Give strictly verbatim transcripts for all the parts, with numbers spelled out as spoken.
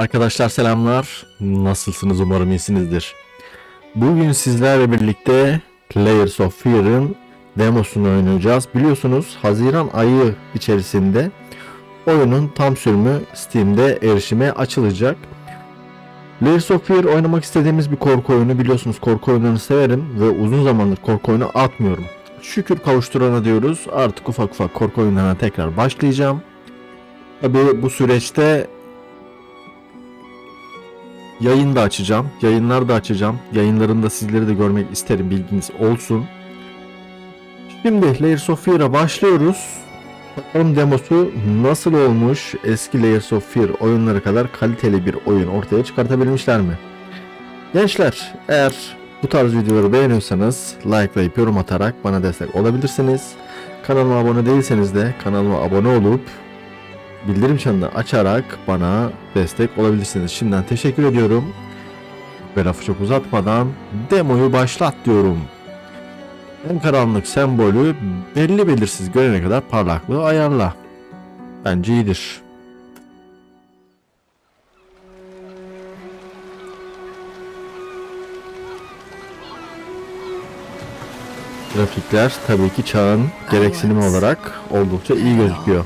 Arkadaşlar selamlar. Nasılsınız? Umarım iyisinizdir. Bugün sizlerle birlikte Layers of Fear'ın demosunu oynayacağız. Biliyorsunuz Haziran ayı içerisinde oyunun tam sürümü Steam'de erişime açılacak. Layers of Fear oynamak istediğimiz bir korku oyunu. Biliyorsunuz korku oyunlarını severim ve uzun zamandır korku oyunu atmıyorum. Şükür kavuşturana diyoruz. Artık ufak ufak korku oyunlarına tekrar başlayacağım. Tabii bu süreçte yayın da açacağım. Yayınlar da açacağım. Yayınlarında sizleri de görmek isterim. Bilginiz olsun. Şimdi Layers of Fear'a başlıyoruz. Bakalım demosu nasıl olmuş? Eski Layers of Fear oyunları kadar kaliteli bir oyun ortaya çıkartabilmişler mi? Gençler, eğer bu tarz videoları beğeniyorsanız likelayıp yorum atarak bana destek olabilirsiniz. Kanalıma abone değilseniz de kanalıma abone olup bildirim çanını açarak bana destek olabilirsiniz. Şimdiden teşekkür ediyorum. Ve lafı çok uzatmadan demoyu başlat diyorum. En karanlık sembolü belli belirsiz görene kadar parlaklığı ayarla. Bence iyidir. Grafikler tabii ki çağın gereksinimi olarak oldukça iyi gözüküyor.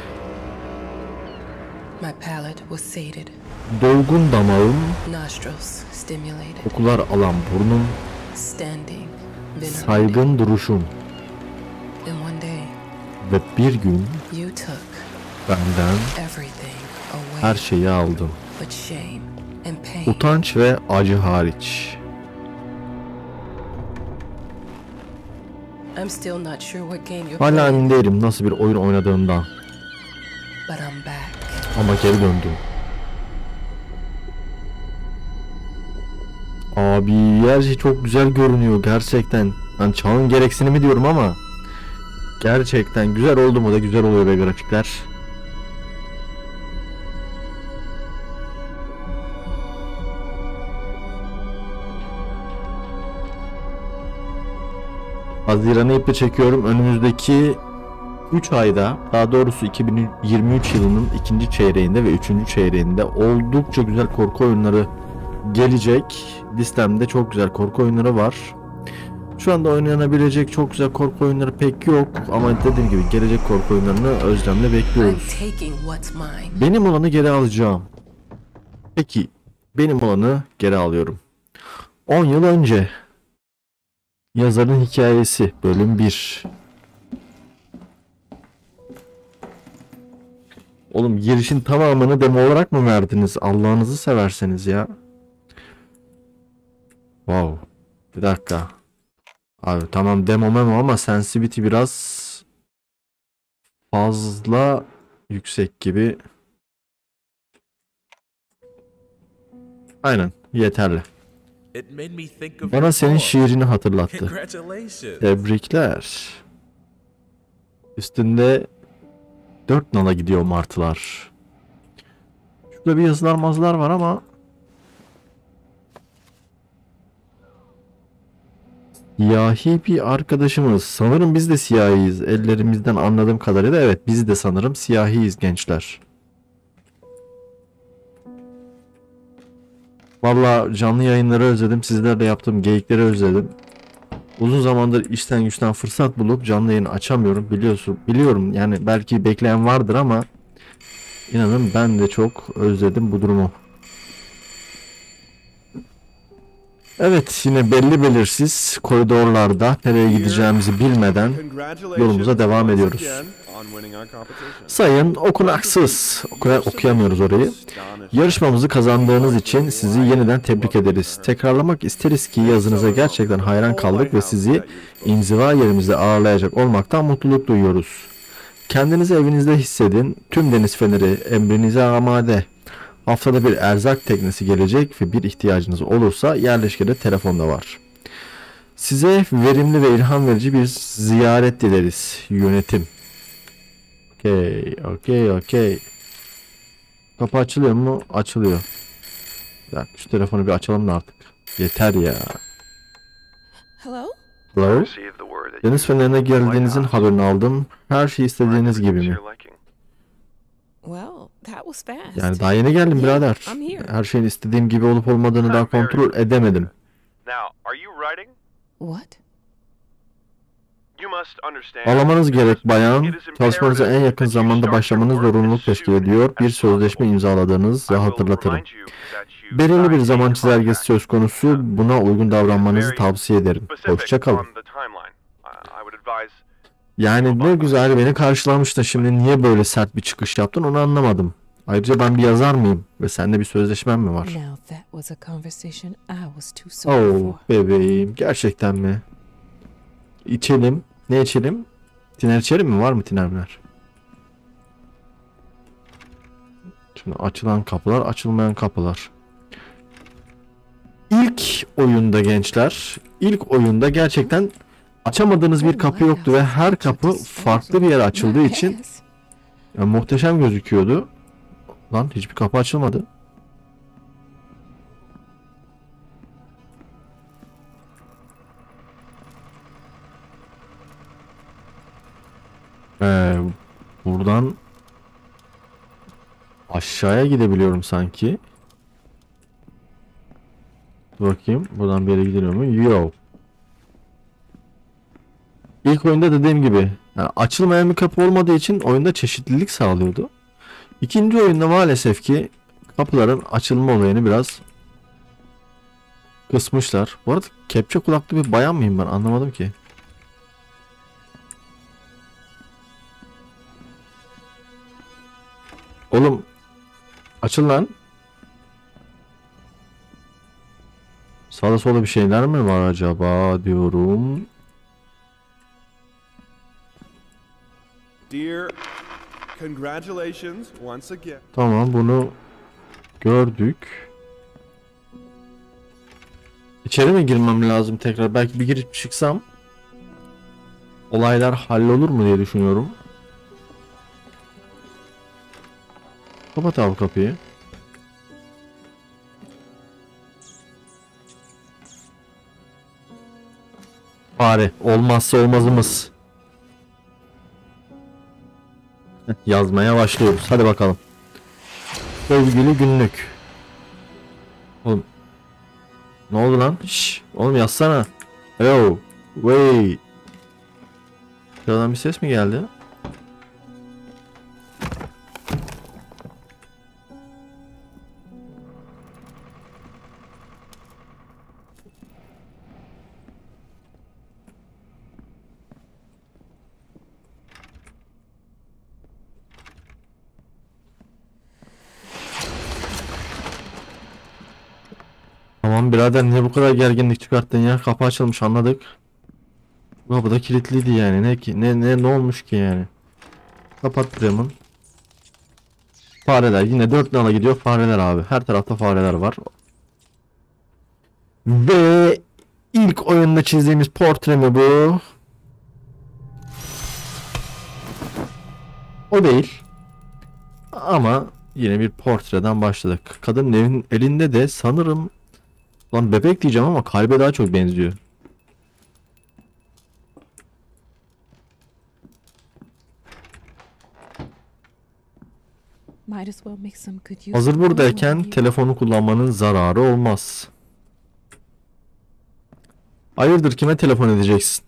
Dolgun damağım, kokular alan burnum, saygın duruşum ve bir gün benden her şeyi aldın. Utanç ve acı hariç. Hala emin değilim nasıl bir oyun oynadığımdan. Ama geri döndüm. Abi her şey çok güzel görünüyor gerçekten. Ben çağın gereksinimi diyorum ama gerçekten güzel oldu mu da güzel oluyor be grafikler. Haziran'ı iple çekiyorum. Önümüzdeki üç ayda, daha doğrusu iki bin yirmi üç yılının ikinci çeyreğinde ve üçüncü çeyreğinde oldukça güzel korku oyunları gelecek. Listemde çok güzel korku oyunları var. Şu anda oynanabilecek çok güzel korku oyunları pek yok ama dediğim gibi gelecek korku oyunlarını özlemle bekliyoruz. Benim olanı geri alacağım. Peki, benim olanı geri alıyorum. on yıl önce. Yazarın hikayesi bölüm bir. Oğlum girişin tamamını demo olarak mı verdiniz? Allah'ınızı severseniz ya. Wow. Bir dakika. Abi tamam demo memo ama sensitivity biraz fazla yüksek gibi. Aynen yeterli. Bana senin şiirini hatırlattı. Tebrikler. Üstünde dört nala gidiyor martılar. Şurada bir yazılar mazlar var ama siyahi bir arkadaşımız. Sanırım biz de siyahiyiz. Ellerimizden anladığım kadarıyla evet biz de sanırım siyahiyiz gençler. Vallahi canlı yayınları özledim. Sizlerle yaptığım geyikleri özledim. Uzun zamandır işten güçten fırsat bulup canlı yayın açamıyorum. Biliyorsun, biliyorum yani belki bekleyen vardır ama inanın ben de çok özledim bu durumu. Evet, yine belli belirsiz koridorlarda nereye gideceğimizi bilmeden yolumuza devam ediyoruz. Sayın okunaksız, okuya, okuyamıyoruz orayı. Yarışmamızı kazandığınız için sizi yeniden tebrik ederiz. Tekrarlamak isteriz ki yazınıza gerçekten hayran kaldık ve sizi inziva yerimizde ağırlayacak olmaktan mutluluk duyuyoruz. Kendinizi evinizde hissedin. Tüm deniz feneri emrinize amade. Haftada bir erzak teknesi gelecek ve bir ihtiyacınız olursa yerleşkede telefonda var. Size verimli ve ilham verici bir ziyaret dileriz. Yönetim. Okey, okey, okey. Kapı açılıyor mu? Açılıyor. Bir dakika, şu telefonu bir açalım da artık. Yeter ya. Hello? Hello? Deniz fenerine geldiğinizin haberini aldım. Her şey istediğiniz gibi mi? That was fast. Yani daha yeni geldim Yeah, birader. I'm here. Her şeyin istediğim gibi olup olmadığını daha kontrol edemedim. Now, are you writing? What? You must understand. Anlamanız gerek bayan. It is Çalışmanıza en imperative yakın that you zamanda start başlamanız your work zorunluluk as teşkil soon ediyor. Bir as sözleşme possible. imzaladığınızı I will hatırlatırım. remind you that you Belirli bir signed zaman a çizelgesi contract. söz konusu. Buna uygun davranmanızı tavsiye ederim. Specific Hoşça kalın. on the timeline. I I would advise. Yani ne güzel beni karşılamış da şimdi niye böyle sert bir çıkış yaptın onu anlamadım. Ayrıca ben bir yazar mıyım? Ve sende bir sözleşmem mi var? Now that was a conversation I was too sorry Oh for. bebeğim, gerçekten mi? İçelim. Ne içelim? Tiner içelim mi? Var mı tinerler? Şimdi açılan kapılar, açılmayan kapılar. İlk oyunda gençler, ilk oyunda gerçekten açamadığınız bir kapı yoktu ve her kapı farklı bir yere açıldığı için Yes. yani muhteşem gözüküyordu. Lan hiçbir kapı açılmadı. Ee, buradan aşağıya gidebiliyorum sanki. Dur bakayım. Buradan bir yere gidiliyor mu? Yok. İlk oyunda dediğim gibi yani açılmayan bir kapı olmadığı için oyunda çeşitlilik sağlıyordu. İkinci oyunda maalesef ki kapıların açılma olayını biraz kısmışlar. Bu arada kepçe kulaklı bir bayan mıyım ben anlamadım ki. Oğlum açıl lan. Sağda solda bir şeyler mi var acaba diyorum. Dear, congratulations once again. Tamam bunu gördük. İçeri mi girmem lazım tekrar? Belki bir girip çıksam olaylar hallolur mu diye düşünüyorum. Kapat abi kapıyı. Fare olmazsa olmazımız. Yazmaya başlıyoruz. Hadi bakalım. Sevgili günlük. Oğlum. Ne oldu lan? Şşş. Oğlum yazsana. Yo. Wait. Şuradan bir ses mi geldi? Tamam birader niye bu kadar gerginlik çıkarttın ya? Kapı açılmış anladık. Bu kapı da kilitliydi yani. Ne ki ne ne ne olmuş ki yani? Kapat camın. Fareler yine dört nala gidiyor fareler abi. Her tarafta fareler var. Ve ilk oyunda çizdiğimiz portre mi bu? O değil. Ama yine bir portreden başladık. Kadının evin elinde de sanırım lan bebek diyeceğim ama kalbe daha çok benziyor. Might as well make some good use Hazır of buradayken it. telefonu kullanmanın zararı olmaz. Hayırdır kime telefon edeceksin?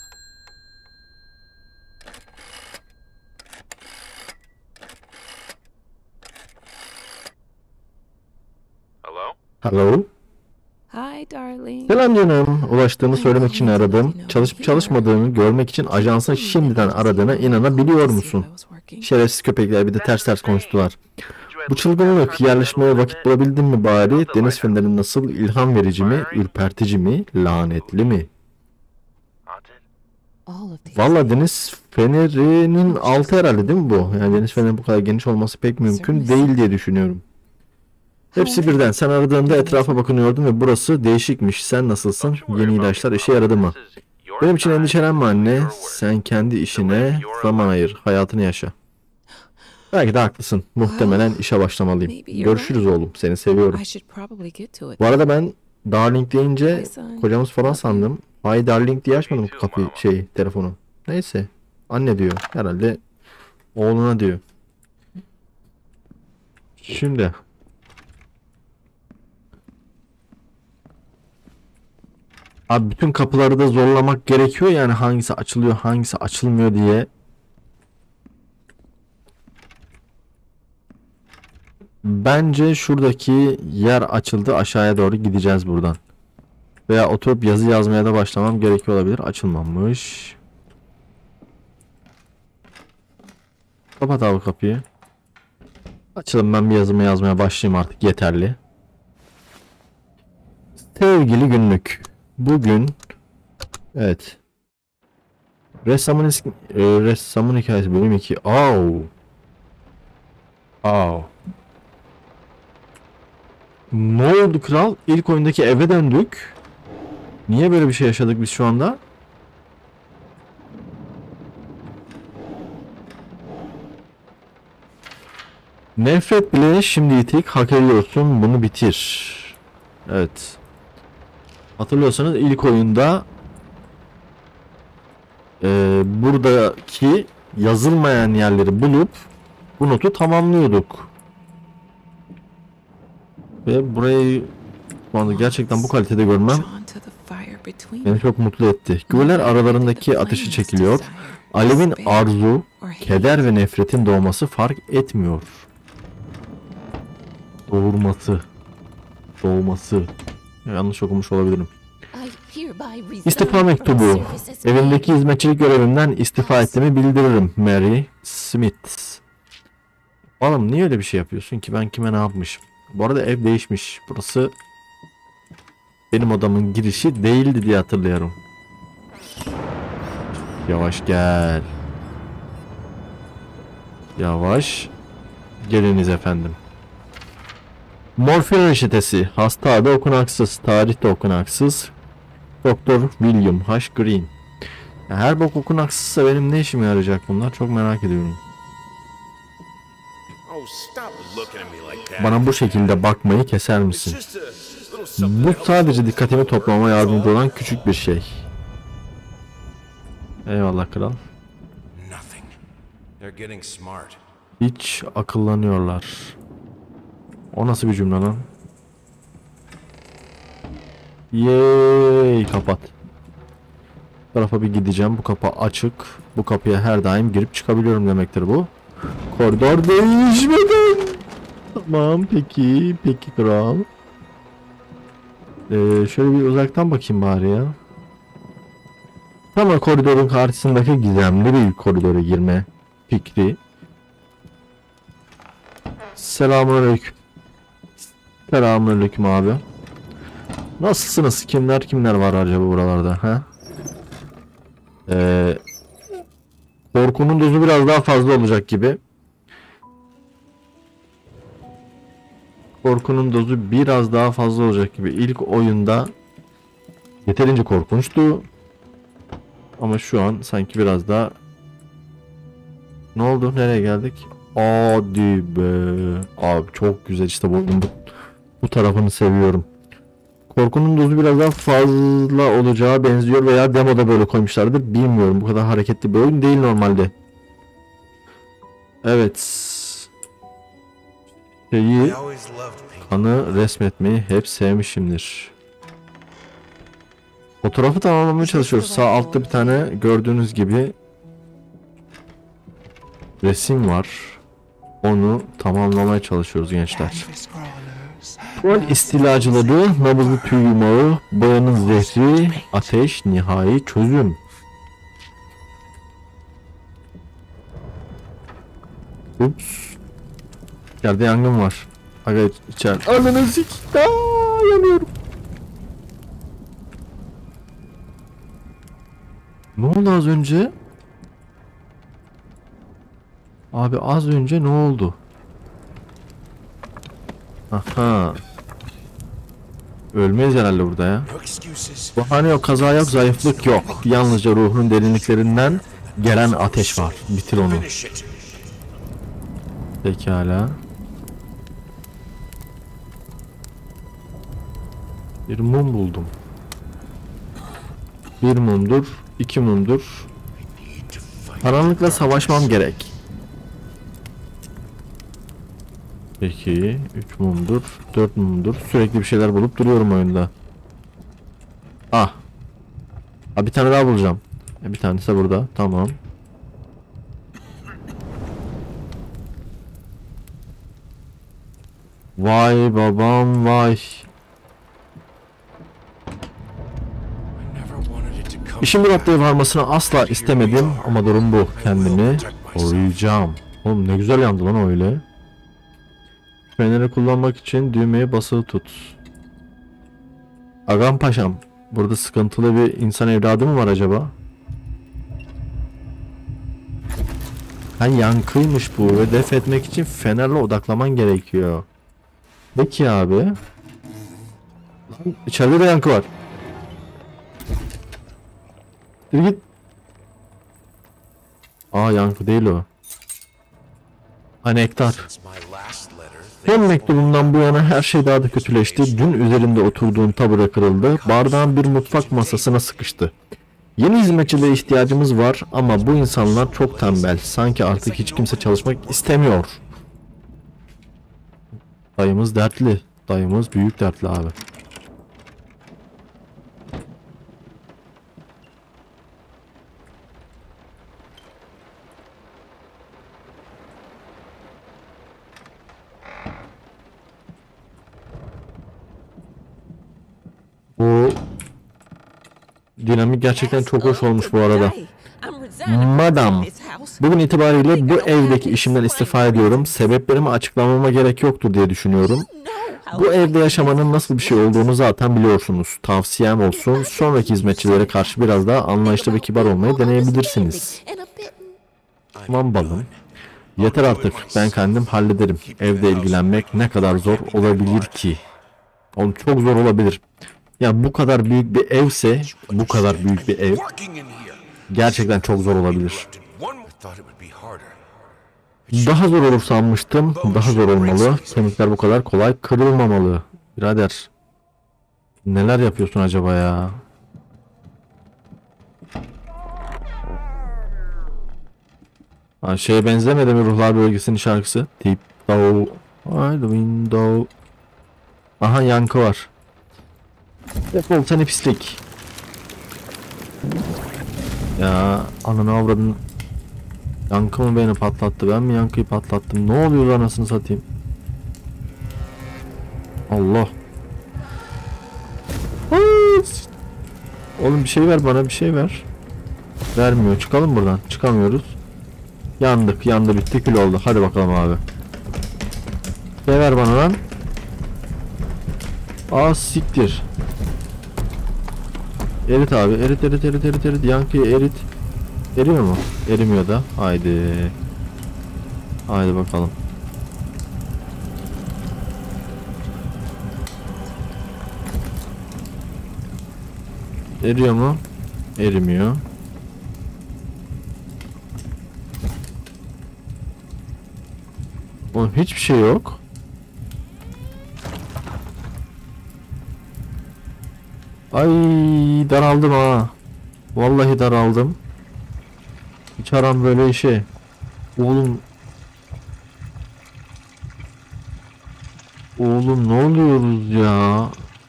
Hello? Hello? Hi darling. Selam canım. Ulaştığını söylemek için aradım. Çalışıp çalışmadığını görmek için ajansın şimdiden aradığına inanabiliyor musun? Şerefsiz köpekler bir de ters ters konuştular. Bu çılgınlık yerleşmeye vakit bulabildin mi bari? Deniz fenerinin nasıl ilham verici mi, ürpertici mi, lanetli mi? Haunted? Valla deniz fenerinin altı herhalde değil mi bu? Yani deniz fenerinin bu kadar geniş olması pek mümkün değil diye düşünüyorum. Hepsi birden. Sen aradığında etrafa bakınıyordum ve burası değişikmiş. Sen nasılsın? Yeni ilaçlar işe yaradı mı? Benim için endişelenme anne. Sen kendi işine zaman ayır. Hayatını yaşa. Belki de haklısın. Muhtemelen işe başlamalıyım. Görüşürüz oğlum. Seni seviyorum. I should probably get to it. Bu arada ben Darling deyince kocamız falan sandım. Ay Darling diye açmadım kapıyı şey telefonu. Neyse. Anne diyor. Herhalde oğluna diyor. Şimdi abi bütün kapıları da zorlamak gerekiyor yani hangisi açılıyor hangisi açılmıyor diye. Bence şuradaki yer açıldı, aşağıya doğru gideceğiz buradan. Veya oturup yazı yazmaya da başlamam gerekiyor olabilir. Açılmamış. Kapat abi kapıyı. Açalım, ben bir yazımı yazmaya başlayayım artık, yeterli. Sevgili günlük. Bugün evet. Ressamın, is- e, ressamın hikayesi bölüm iki. Au. Au. Ne oldu kral? İlk oyundaki eve döndük. Niye böyle bir şey yaşadık biz şu anda? Nefret bile şimdi itik, hak ediyorsun, bunu bitir. Evet. Hatırlıyorsanız ilk oyunda e, buradaki yazılmayan yerleri bulup bu notu tamamlıyorduk. Ve burayı şu anda gerçekten bu kalitede görmem Drawn to the fire between beni çok mutlu etti. Güveler aralarındaki ateşi çekiliyor. Alevin arzu, keder ve nefretin doğması fark etmiyor. Doğurması. Doğması. Yanlış okumuş olabilirim. İstifa mektubu. Evimdeki hizmetçilik görevimden istifa ettiğimi bildiririm. Mary Smith. Oğlum niye öyle bir şey yapıyorsun ki? Ben kime ne yapmışım? Bu arada ev değişmiş. Burası benim odamın girişi değildi diye hatırlıyorum. Yavaş gel. Yavaş. Geliniz efendim. Morfin reçetesi. Hasta adı okunaksız. Tarih de okunaksız. Doktor William H. Green. Ya her bok okunaksızsa benim ne işime yarayacak bunlar? Çok merak ediyorum. Oh, stop looking at me like that. Bana bu şekilde bakmayı keser misin? Just a little something Bu else. sadece dikkatimi toplamama yardımcı olan küçük bir şey. Eyvallah kral. Nothing. They're getting smart. Hiç akıllanıyorlar. O nasıl bir cümle lan? Yeeey, kapat. Bu tarafa bir gideceğim. Bu kapı açık. Bu kapıya her daim girip çıkabiliyorum demektir bu. Koridor değişmeden. Tamam peki. Peki kral. Ee, şöyle bir uzaktan bakayım bari ya. Ama koridorun karşısındaki gizemli bir koridora girme fikri. Selamünaleyküm. Selamünaleyküm abi. Nasılsınız? Kimler kimler var acaba buralarda? Ha? Ee, korkunun dozu biraz daha fazla olacak gibi. Korkunun dozu biraz daha fazla olacak gibi. İlk oyunda yeterince korkunçtu. Ama şu an sanki biraz daha... Ne oldu? Nereye geldik? Hadi be. Abi çok güzel işte bu, bu, bu tarafını seviyorum. Korkunun dozu biraz daha fazla olacağı benziyor veya demoda böyle koymuşlardır. Bilmiyorum. Bu kadar hareketli bir oyun değil normalde. Evet. Şeyi, I always loved painting. kanı resmetmeyi hep sevmişimdir. Fotoğrafı tamamlamaya çalışıyoruz. Sağ altta bir tane gördüğünüz gibi resim var. Onu tamamlamaya çalışıyoruz gençler. Rol istilacıları, nabızlı tüy yumağı, boyanın zehri, ateş, nihai çözüm. Ups. İçeride yangın var. Aga içeride. Ananı sik. Aa, yanıyorum. Ne oldu az önce? Abi az önce ne oldu? Aha. Ölmeyiz herhalde burada ya. No excuses. Bahane yok, kaza yok, zayıflık yok. Yalnızca ruhun derinliklerinden gelen ateş var. Bitir onu. Finish it. Pekala. Bir mum buldum. Bir mumdur, iki mumdur. Need to fight. Karanlıkla savaşmam gerek. Peki üç mumdur, dört mumdur. Sürekli bir şeyler bulup duruyorum oyunda. Ah. Ha, bir tane daha bulacağım. E, bir tanesi de burada. Tamam. Vay babam vay. İşin bu noktaya varmasını asla istemedim ama durum bu. Kendimi koruyacağım. Oğlum ne güzel yandı lan öyle. Feneri kullanmak için düğmeye basılı tut. Agam paşam, burada sıkıntılı bir insan evladı mı var acaba? Ha, yankıymış bu ve def etmek için fenerle odaklaman gerekiyor. Peki abi. Lan, içeride de yankı var. Dur git. Aa, yankı değil o. Anektar. Son mektubumdan bu yana her şey daha da kötüleşti. Dün üzerinde oturduğun tabure kırıldı. Bardağın bir mutfak masasına sıkıştı. Yeni hizmetçilere ihtiyacımız var ama bu insanlar çok tembel. Sanki artık hiç kimse çalışmak istemiyor. Dayımız dertli. Dayımız büyük dertli abi. Bu dinamik gerçekten çok hoş olmuş bu arada. Madam, bugün itibariyle bu evdeki işimden istifa ediyorum. Sebeplerimi açıklamama gerek yoktur diye düşünüyorum. Bu evde yaşamanın nasıl bir şey olduğunu zaten biliyorsunuz. Tavsiyem olsun, sonraki hizmetçilere karşı biraz daha anlayışlı ve kibar olmayı deneyebilirsiniz. Tamam balım. Yeter artık, ben kendim hallederim. Evde ilgilenmek ne kadar zor olabilir ki? Oğlum çok zor olabilir. Ya bu kadar büyük bir evse, bu kadar büyük bir ev gerçekten çok zor olabilir. Daha zor olur sanmıştım. Daha zor olmalı. Kemikler bu kadar kolay kırılmamalı. Birader, neler yapıyorsun acaba ya? Ha, şeye benzemedi mi Ruhlar Bölgesi'nin şarkısı? Deep Down, the window. Aha, yankı var. Defol seni pislik. Ya ananı avradın. Yankı mı beni patlattı? Ben mi yankıyı patlattım? Ne oluyor anasını satayım? Allah. Oğlum bir şey ver bana, bir şey ver. Vermiyor. Çıkalım buradan. Çıkamıyoruz. Yandık. Yandı bitti, kül oldu. Hadi bakalım abi. Şey ver bana lan. Aa siktir. Erit abi. Erit erit erit erit erit. Yankıyı erit. Eriyor mu? Erimiyor da. Haydi. Haydi bakalım. Eriyor mu? Erimiyor. Oğlum hiçbir şey yok. Ay, daraldım ha. Vallahi daraldım. Hiç aram böyle işe. Oğlum. Oğlum ne oluyoruz ya?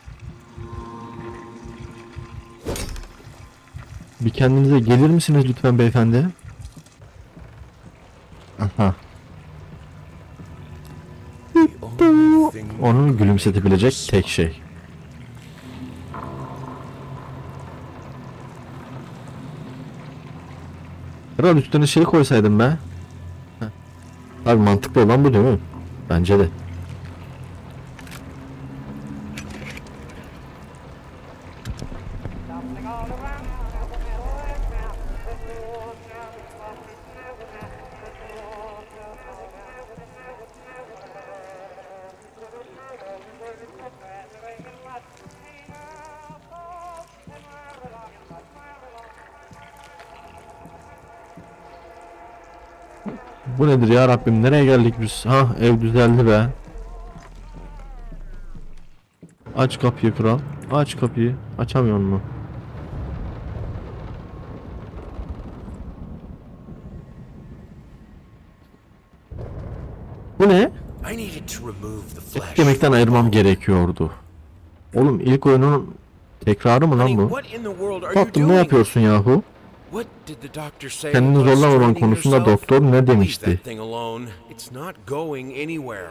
Bir kendinize gelir misiniz lütfen beyefendi? Aha. Onu gülümsetebilecek tek şey. Kral üstüne şey koysaydım be. Abi mantıklı olan bu değil mi? Bence de. Bu nedir ya Rabbim, nereye geldik biz? Ha, ev düzeldi be. Aç kapıyı kral. Aç kapıyı. Açamıyor mu? Bu ne? I needed to remove the Et flesh. kemikten ayırmam gerekiyordu. Oğlum ilk oyunun tekrarı mı lan Honey, bu? what in the world are you Tatlım ne doing? yapıyorsun yahu? What did the doctor say Kendini about zorlamaman straining konusunda yourself? doktor ne Leave demişti? that thing alone. It's not going anywhere.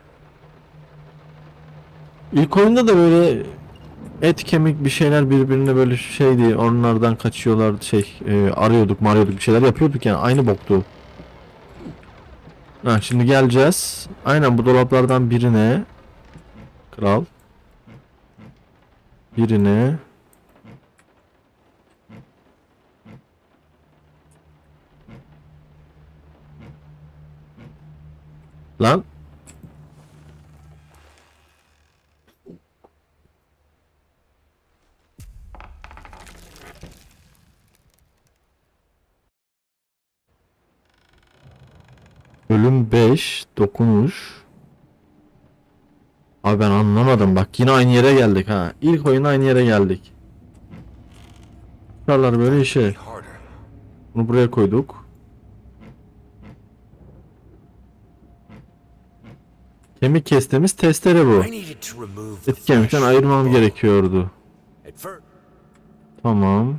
İlk oyunda da böyle et kemik bir şeyler birbirine böyle şeydi, onlardan kaçıyorlar, şey e, arıyorduk marıyorduk bir şeyler yapıyorduk yani, aynı boktu. Ha, şimdi geleceğiz. Aynen bu dolaplardan birine kral birine lan bölüm beş dokunuş. Abi ben anlamadım, bak yine aynı yere geldik ha. İlk oyuna aynı yere geldik. Şuralar böyle işe. Harder. Bunu buraya koyduk. Kemik kestiğimiz testere bu. I needed to remove the Et kemikten flesh. ayırmam gerekiyordu. At first, Tamam.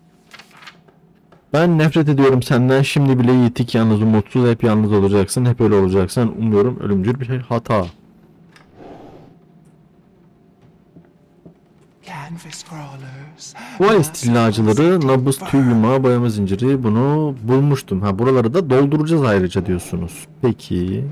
Ben nefret ediyorum senden, şimdi bile yitik, yalnız, umutsuz, hep yalnız olacaksın, hep öyle olacaksın. Umuyorum ölümcül bir şey, hata. Canvas crawlers. Duvar istillacıları, nabız, tüy yumağı, boyama zinciri, bunu bulmuştum. Ha, buraları da dolduracağız ayrıca diyorsunuz. Peki.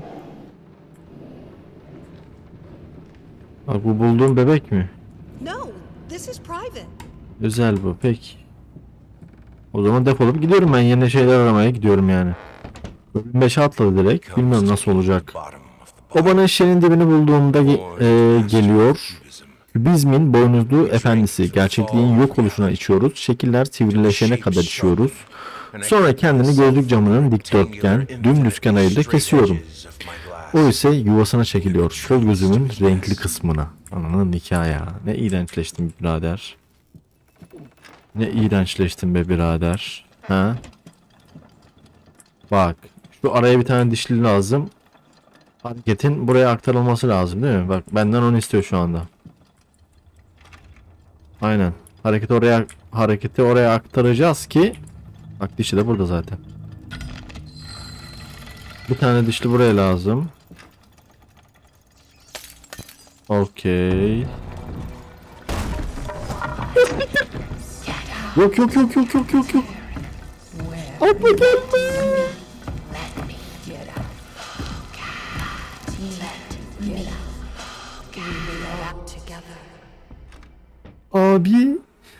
Bak bu bulduğum bebek mi? No, this is private. Özel bu, peki. O zaman defolup gidiyorum, ben yeni şeyler aramaya gidiyorum yani. Bölüm beşe atladı direkt, bilmiyorum nasıl olacak. bottom of the O bana eşeğin dibini bulduğumda ge- e, geliyor. Kübizmin boynuzlu efendisi. Gerçekliğin yok oluşuna içiyoruz. Şekiller sivrileşene kadar içiyoruz. Sonra kendini gözlük camının dikdörtgen, dümdüz kenarıyla kesiyorum. O ise yuvasına çekiliyor. Sol gözümün renkli kısmına. Ananın nikahı ya. Ne iğrençleştin birader. Ne iğrençleştin be birader. Ha? Bak. Şu araya bir tane dişli lazım. Hareketin buraya aktarılması lazım değil mi? Bak benden onu istiyor şu anda. Aynen. Hareketi oraya hareketi oraya aktaracağız ki, bak dişi de burada zaten. Bir tane dişli buraya lazım. Okey. Yok yok yok yok yok yok yok. Atla gelme. Abi.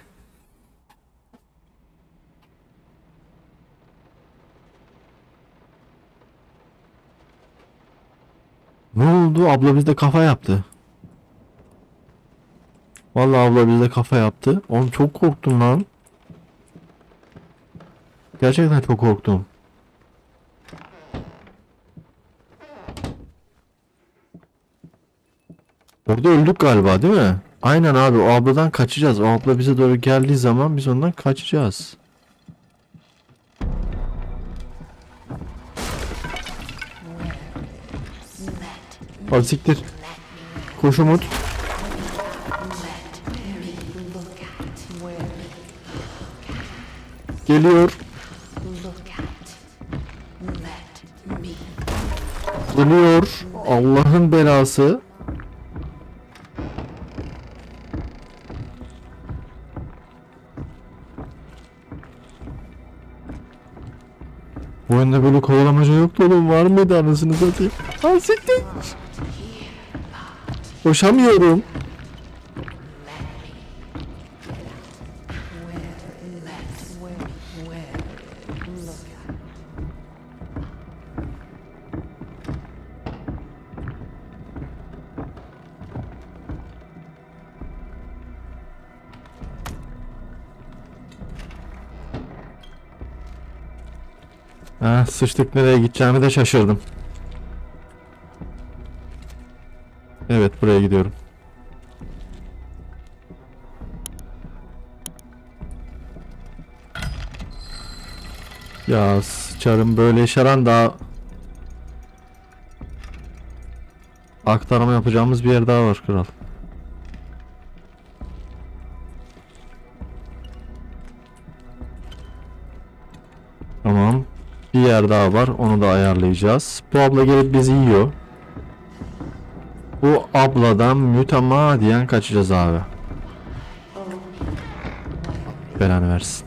Ne oldu? Abla bizde kafa yaptı. Vallahi abla bizde kafa yaptı. Oğlum çok korktum lan. Gerçekten çok korktum. Orada öldük galiba değil mi? Aynen abi, o abladan kaçacağız. O abla bize doğru geldiği zaman biz ondan kaçacağız. Hadi siktir. Koş Umut. Geliyor. Geliyor. Allah'ın belası. Bu oyunda böyle kovalamaca yoktu oğlum, var mıydı anasını satayım? Al siktir. Koşamıyorum. Ha, sıçtık, nereye gideceğimi de şaşırdım. Evet, buraya gidiyorum. Ya sıçarım böyle şaran daha. aktarma yapacağımız bir yer daha var kral. Tamam. Bir yer daha var. Onu da ayarlayacağız. Bu abla gelip bizi yiyor. Bu abladan mütemadiyen kaçacağız abi. Belanı versin.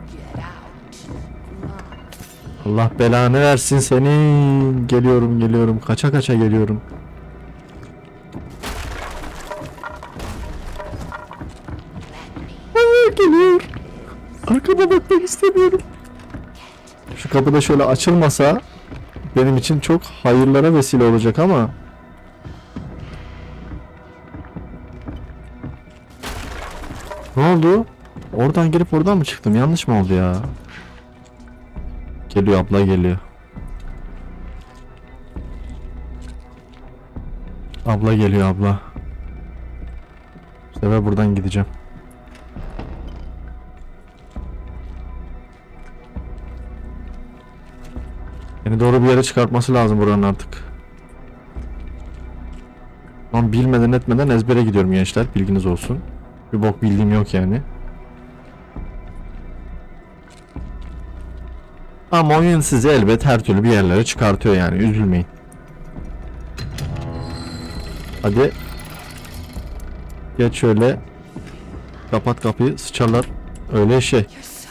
Allah belanı versin seni. Geliyorum geliyorum. Kaça kaça geliyorum. Aa, geliyor. Arkada bakmak istemiyorum. Şu kapı da şöyle açılmasa benim için çok hayırlara vesile olacak ama ne oldu? Oradan girip oradan mı çıktım? Yanlış mı oldu ya? Geliyor abla geliyor. Abla geliyor abla. Bu sefer buradan gideceğim. Beni doğru bir yere çıkartması lazım buranın artık. Ama bilmeden etmeden ezbere gidiyorum gençler. Bilginiz olsun. Bir bok bildiğim yok yani. Ama oyun sizi elbet her türlü bir yerlere çıkartıyor yani. Üzülmeyin. Hadi. Geç şöyle. Kapat kapıyı. Sıçarlar. Öyle şey.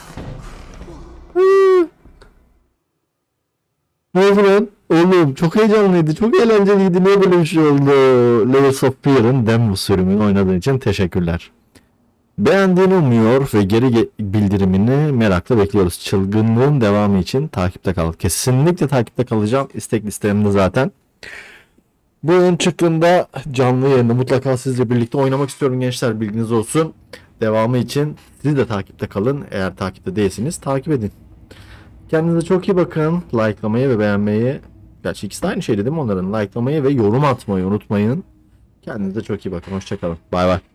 Ne oldu lan? Oğlum çok heyecanlıydı. Çok eğlenceliydi. Niye böyle bir şey oldu? Layers of Fear'ın demo sürümünü oynadığın için teşekkürler. Beğendiğini umuyor ve geri ge- bildirimini merakla bekliyoruz. Çılgınlığın devamı için takipte kal. Kesinlikle takipte kalacağım. İstek listemde zaten. Bu oyun çıktığında canlı yayında mutlaka sizle birlikte oynamak istiyorum gençler. Bilginiz olsun. Devamı için siz de takipte kalın. Eğer takipte değilsiniz takip edin. Kendinize çok iyi bakın. Like'lamayı ve beğenmeyi, gerçi ikisi de aynı şeydi değil mi onların? Like'lamayı ve yorum atmayı unutmayın. Kendinize çok iyi bakın. Hoşçakalın. Bay bay.